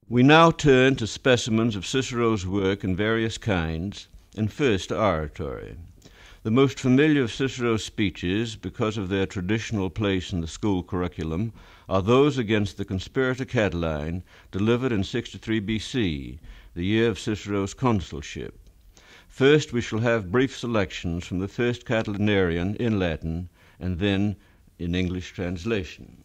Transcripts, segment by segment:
We now turn to specimens of Cicero's work in various kinds, and first to oratory. The most familiar of Cicero's speeches, because of their traditional place in the school curriculum, are those against the conspirator Cataline, delivered in 63 BC, the year of Cicero's consulship. First, we shall have brief selections from the first Catilinarian in Latin, and then in English translation.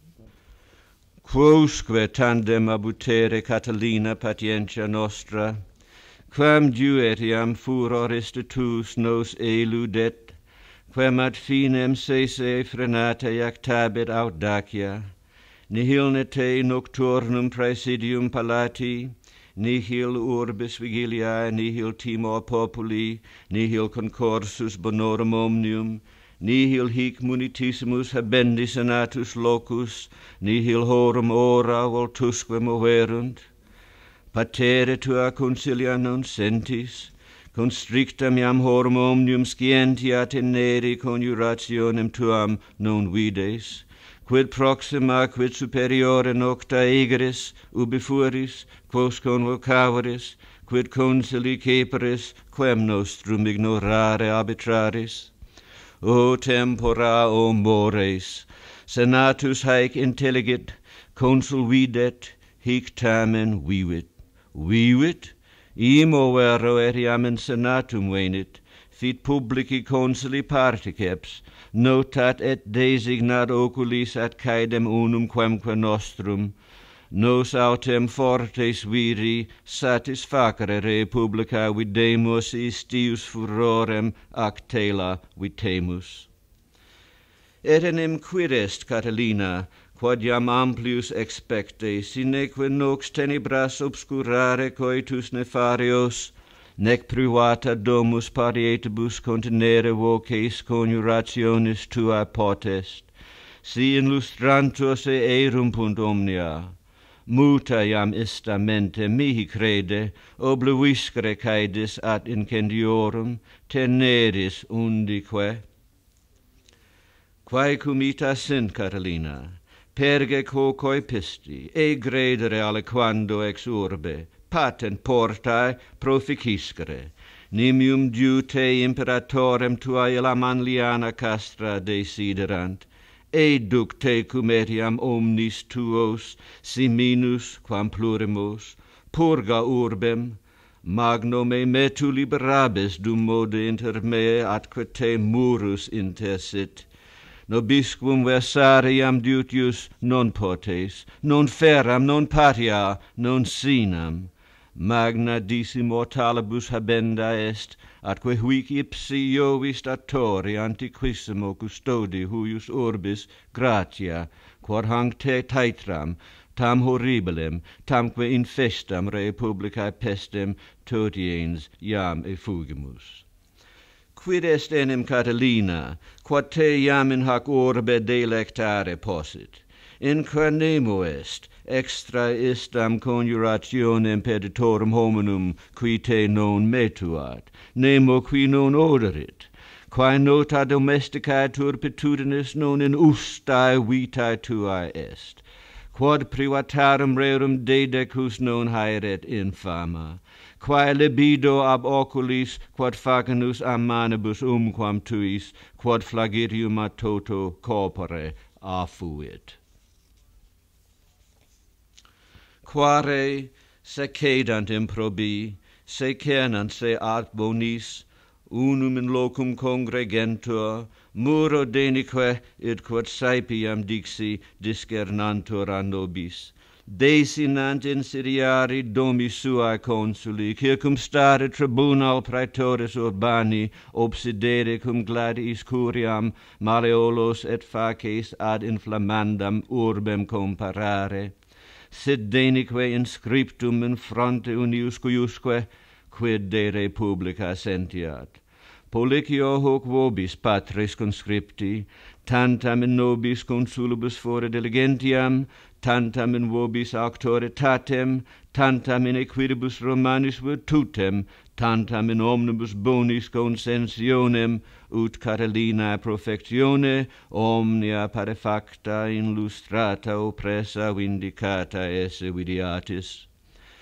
Quousque tandem abutere Catalina patientia nostra, quam diu etiam furor istitus nos eludet, quam ad finem sese frenata iactabit audacia, nihil ne te nocturnum praesidium palati, nihil urbis vigiliae, nihil timor populi, nihil concursus bonorum omnium, nihil hic munitissimus habendi senatus locus, nihil horum ora voltusque moverunt. Patere tua consilia non sentis, constrictam iam horum omnium scientia teneri conjurationem tuam non vides, quid proxima, quid superiore nocta egeris, ubi fueris, quos convocavoris, quid consili ceperis, quem nostrum ignorare arbitraris. O tempora, o mores, senatus haec intelligit, consul videt, hic tamen vivit. Vivit? Imo vero etiam in senatum venit, fit publici consili particeps, notat et designat oculis ad caedem unum quemque nostrum, nos autem fortes viri satisfacere re publica videmus istius furorem ac tela vitemus. Et enim quid est, Catalina, quod iam amplius expecte, sineque nox tenebras obscurare coitus nefarios, nec privata domus parietibus contenere voces conjurationis tua potest, si in lustrantur se erumpunt omnia. Muta iam ista mente mihi crede, obliviscere caedis ad incendiorum, teneris undique. Quae cum ita sint, Catalina, perge quoque pisti, e gredere aliquando ex urbe, patent portae proficiscere, nimium diu te imperatorem tua illa Manliana castra desiderant, educ te cum etiam omnis tuos, siminus quam plurimus, purga urbem, magno me metu liberabis dum mode inter me atque te murus intersit, nobisquum versariam dutius non potes, non feram, non patia, non sinam, magna dis immortalibus habenda est, atque huic ipsi iovis datori antiquissimo custodi huius urbis gratia, quod hanc te taetram, tam horribilem, tamque infestam re publicae pestem totiens iam effugimus. Quid est enim, Catalina, quod te iam in hac orbe delectare possit? In qua nemo est, extra istam conjurationem peditorum hominum qui te non metuat, nemo qui non oderit, quae nota domesticae turpitudinis non in ustae vitae tuae est, quod privatarum rerum dedecus non haeret infama, quae libido ab oculis, quod facinus a manibus umquam tuis, quod flagitium a toto corpore affuit. Quare se cedant improbi, se cernant se ad bonis, unum in locum congregentur, muro denique id quod saepiam dixi discernantur a nobis, desinant inseriari domi suae consuli, circum stare tribunal praetoris urbani, obsidere cum gladiis curiam, maleolos et faces ad inflammandam urbem comparare, sed denique inscriptum in fronte unius cuiusque, quid de republica sentiat. Policio hoc vobis patres conscripti, tantam in nobis consulibus fore diligentiam, tantam in vobis auctoritatem, tantam in equiribus Romanis virtutem, tantam in omnibus bonis consensionem, ut Catalina profectione, omnia parefacta, illustrata, oppressa, vindicata esse videatis.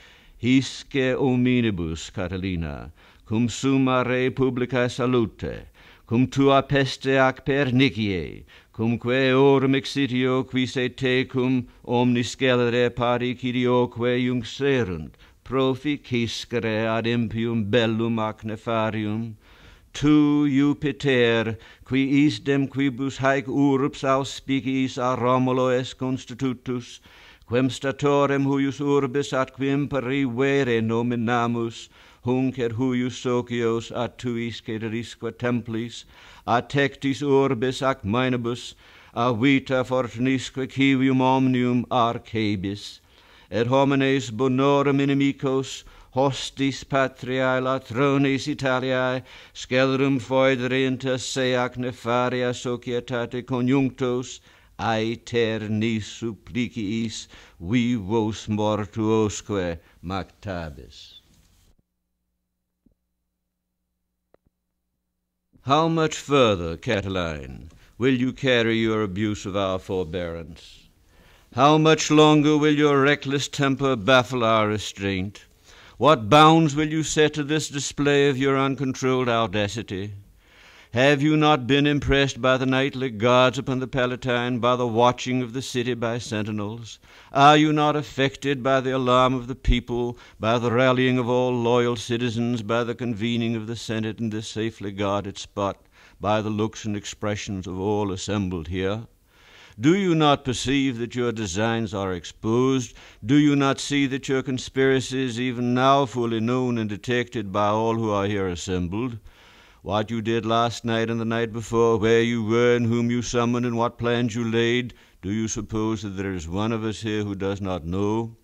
Hisce hominibus, Catalina, cum summa re publicae salute, cum tua peste ac pernicie, cumque orum exitio quis et tecum omnis scelere pari cidioque iuncserunt, proficiscere ad impium bellum ac nefarium, tu, Jupiter, qui isdem quibus haec urbs auspiciis a Romulo es constitutus, quem statorem huius urbis atque imperi vere nominamus, hunc et huius socios ad tuis ceterisque templis, a tectis urbis ac minibus, a vita fortunisque civium omnium arcebis, et homines bonorum inimicos, hostis patriae latrones Italiae, scelerum foedere inter se ac nefaria societate conjunctos, aeternis suppliciis vivos mortuosque mactabis. How much further, Cataline, will you carry your abuse of our forbearance? How much longer will your reckless temper baffle our restraint? What bounds will you set to this display of your uncontrolled audacity? Have you not been impressed by the nightly guards upon the Palatine, by the watching of the city by sentinels? Are you not affected by the alarm of the people, by the rallying of all loyal citizens, by the convening of the Senate in this safely guarded spot, by the looks and expressions of all assembled here? Do you not perceive that your designs are exposed? Do you not see that your conspiracy is even now fully known and detected by all who are here assembled? What you did last night and the night before, where you were and whom you summoned and what plans you laid, do you suppose that there is one of us here who does not know?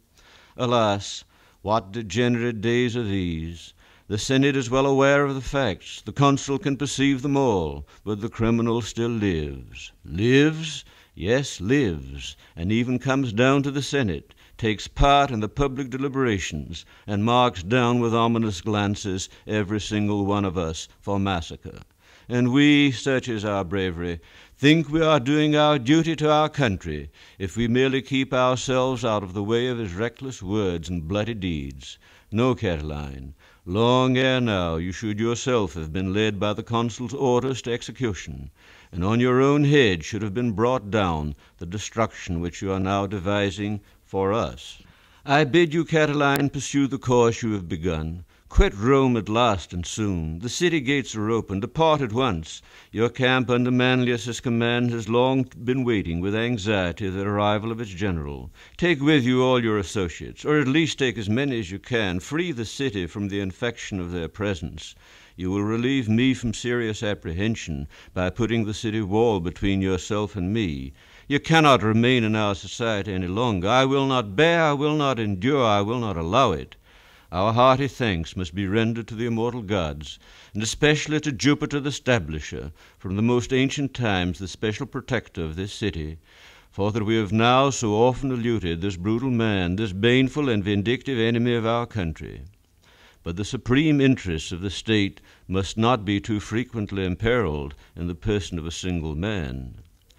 Alas, what degenerate days are these! The Senate is well aware of the facts. The consul can perceive them all, but the criminal still lives. Lives? Yes, lives, and even comes down to the Senate, takes part in the public deliberations, and marks down with ominous glances every single one of us for massacre. And we, such is our bravery, think we are doing our duty to our country if we merely keep ourselves out of the way of his reckless words and bloody deeds. No, Cataline, long ere now you should yourself have been led by the consul's orders to execution, and on your own head should have been brought down the destruction which you are now devising for us. I bid you, Cataline, pursue the course you have begun. Quit Rome at last and soon. The city gates are open. Depart at once. Your camp under Manlius's command has long been waiting with anxiety the arrival of its general. Take with you all your associates, or at least take as many as you can. Free the city from the infection of their presence. You will relieve me from serious apprehension by putting the city wall between yourself and me. You cannot remain in our society any longer. I will not bear, I will not endure, I will not allow it. Our hearty thanks must be rendered to the immortal gods, and especially to Jupiter the Stablisher, from the most ancient times the special protector of this city, for that we have now so often eluded this brutal man, this baneful and vindictive enemy of our country. But the supreme interests of the state must not be too frequently imperiled in the person of a single man.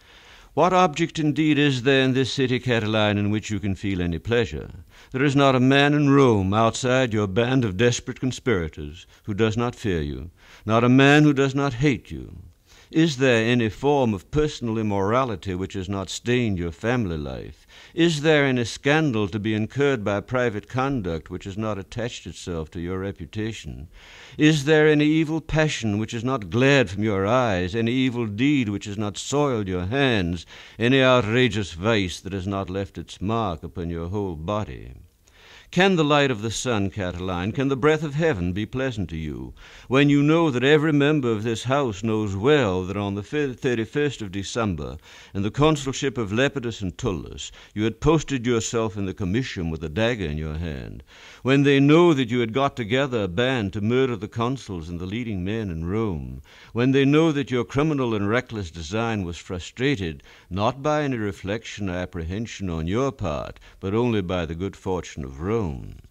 What object indeed is there in this city, Cataline, in which you can feel any pleasure? There is not a man in Rome outside your band of desperate conspirators who does not fear you, not a man who does not hate you. Is there any form of personal immorality which has not stained your family life? Is there any scandal to be incurred by private conduct which has not attached itself to your reputation? Is there any evil passion which has not glared from your eyes, any evil deed which has not soiled your hands, any outrageous vice that has not left its mark upon your whole body? Can the light of the sun, Cataline, can the breath of heaven be pleasant to you, when you know that every member of this house knows well that on the 31st of December, in the consulship of Lepidus and Tullus, you had posted yourself in the comitium with a dagger in your hand, when they know that you had got together a band to murder the consuls and the leading men in Rome, when they know that your criminal and reckless design was frustrated, not by any reflection or apprehension on your part, but only by the good fortune of Rome?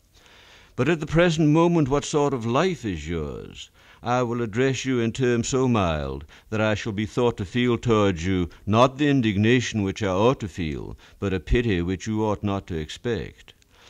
But at the present moment what sort of life is yours? I will address you in terms so mild that I shall be thought to feel towards you not the indignation which I ought to feel, but a pity which you ought not to expect.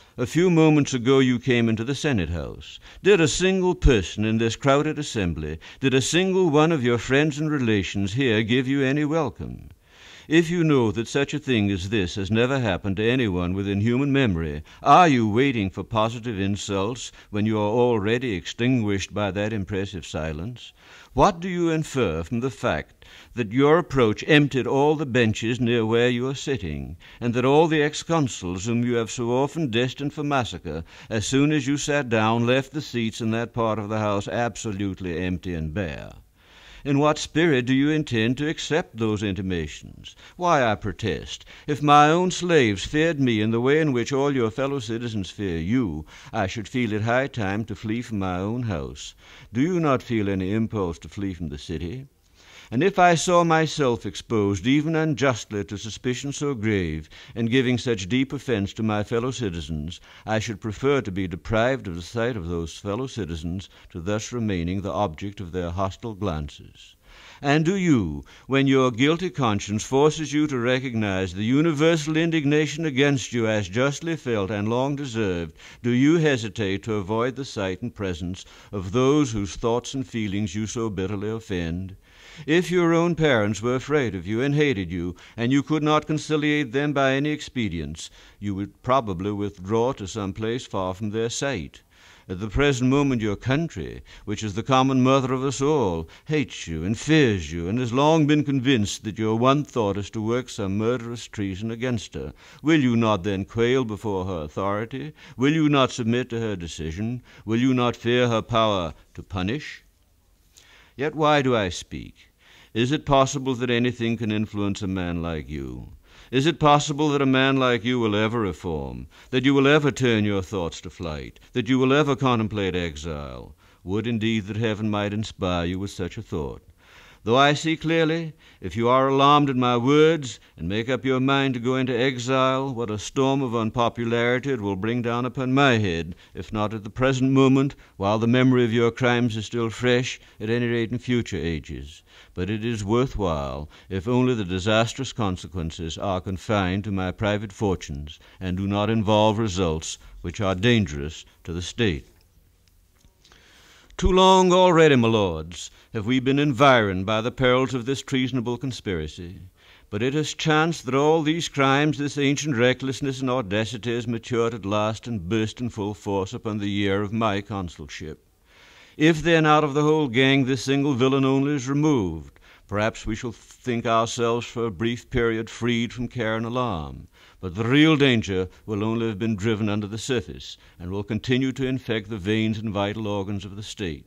A few moments ago you came into the Senate House. Did a single person in this crowded assembly, did a single one of your friends and relations here give you any welcome? If you know that such a thing as this has never happened to anyone within human memory, are you waiting for positive insults when you are already extinguished by that impressive silence? What do you infer from the fact that your approach emptied all the benches near where you are sitting, and that all the ex-consuls whom you have so often destined for massacre, as soon as you sat down, left the seats in that part of the house absolutely empty and bare? In what spirit do you intend to accept those intimations? Why, I protest, if my own slaves feared me in the way in which all your fellow citizens fear you, I should feel it high time to flee from my own house. Do you not feel any impulse to flee from the city? And if I saw myself exposed even unjustly to suspicion so grave, and giving such deep offense to my fellow citizens, I should prefer to be deprived of the sight of those fellow citizens to thus remaining the object of their hostile glances. And do you, when your guilty conscience forces you to recognize the universal indignation against you as justly felt and long deserved, do you hesitate to avoid the sight and presence of those whose thoughts and feelings you so bitterly offend? If your own parents were afraid of you and hated you, and you could not conciliate them by any expedients, you would probably withdraw to some place far from their sight. At the present moment your country, which is the common mother of us all, hates you and fears you, and has long been convinced that your one thought is to work some murderous treason against her. Will you not then quail before her authority? Will you not submit to her decision? Will you not fear her power to punish? Yet why do I speak? Is it possible that anything can influence a man like you? Is it possible that a man like you will ever reform, that you will ever turn your thoughts to flight, that you will ever contemplate exile? Would indeed that heaven might inspire you with such a thought. Though I see clearly, if you are alarmed at my words, and make up your mind to go into exile, what a storm of unpopularity it will bring down upon my head, if not at the present moment, while the memory of your crimes is still fresh, at any rate in future ages. But it is worthwhile, if only the disastrous consequences are confined to my private fortunes, and do not involve results which are dangerous to the state. Too long already, my lords, have we been environed by the perils of this treasonable conspiracy. But it has chanced that all these crimes, this ancient recklessness and audacity, has matured at last and burst in full force upon the year of my consulship. If then out of the whole gang this single villain only is removed, perhaps we shall think ourselves for a brief period freed from care and alarm. But the real danger will only have been driven under the surface, and will continue to infect the veins and vital organs of the state.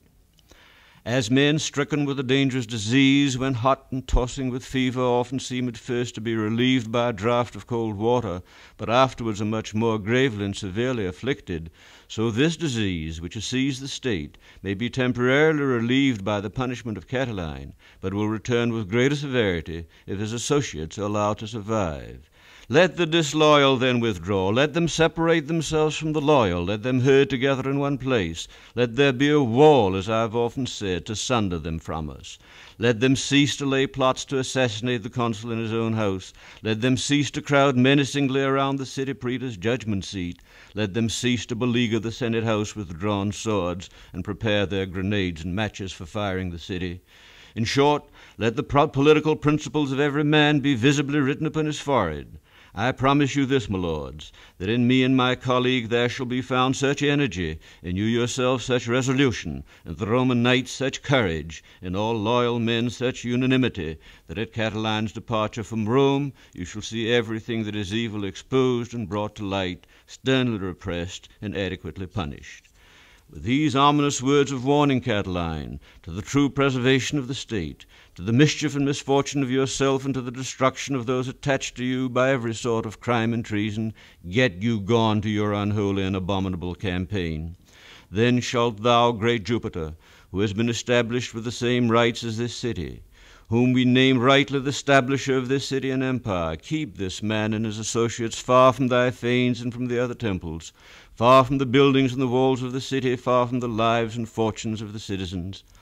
As men stricken with a dangerous disease, when hot and tossing with fever, often seem at first to be relieved by a draught of cold water, but afterwards are much more gravely and severely afflicted, so this disease, which has seized the state, may be temporarily relieved by the punishment of Cataline, but will return with greater severity if his associates are allowed to survive. Let the disloyal then withdraw. Let them separate themselves from the loyal. Let them herd together in one place. Let there be a wall, as I have often said, to sunder them from us. Let them cease to lay plots to assassinate the consul in his own house. Let them cease to crowd menacingly around the city praetor's judgment seat. Let them cease to beleaguer the Senate House with drawn swords, and prepare their grenades and matches for firing the city. In short, let the political principles of every man be visibly written upon his forehead. I promise you this, my lords, that in me and my colleague there shall be found such energy, in you yourselves such resolution, in the Roman knights such courage, in all loyal men such unanimity, that at Cataline's departure from Rome you shall see everything that is evil exposed and brought to light, sternly repressed and adequately punished. With these ominous words of warning, Cataline, to the true preservation of the state, to the mischief and misfortune of yourself, and to the destruction of those attached to you by every sort of crime and treason, get you gone to your unholy and abominable campaign. Then shalt thou, great Jupiter, who has been established with the same rights as this city, whom we name rightly the stablisher of this city and empire, keep this man and his associates far from thy fanes and from the other temples, far from the buildings and the walls of the city, far from the lives and fortunes of the citizens.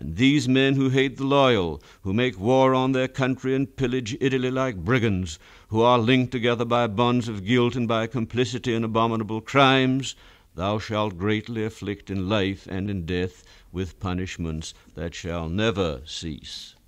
And these men who hate the loyal, who make war on their country and pillage Italy like brigands, who are linked together by bonds of guilt and by complicity in abominable crimes, thou shalt greatly afflict in life and in death with punishments that shall never cease.